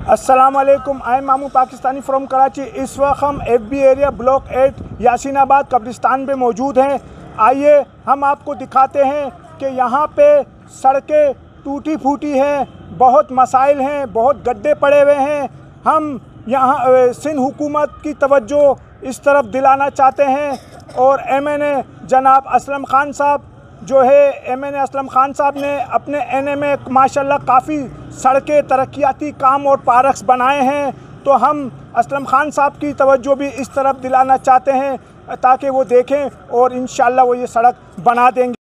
अस्सलाम वालेकुम, I am मामू पाकिस्तानी फ्रॉम कराची। इस वक्त हम FB एरिया ब्लॉक 8 यासीनाबाद कब्रिस्तान में मौजूद हैं। आइए हम आपको दिखाते हैं कि यहाँ पे सड़कें टूटी फूटी हैं, बहुत मसाइल हैं, बहुत गड्ढे पड़े हुए हैं। हम यहाँ सिंध हुकूमत की तवज्जो इस तरफ दिलाना चाहते हैं और MNA जनाब असलम खान साहब जो है, MNA असलम खान साहब ने अपने NA में माशाल्लाह काफ़ी सड़कें, तरक्याती काम और पार्क्स बनाए हैं। तो हम असलम खान साहब की तवज्जो भी इस तरफ दिलाना चाहते हैं ताकि वो देखें और इंशाल्लाह वो ये सड़क बना देंगे।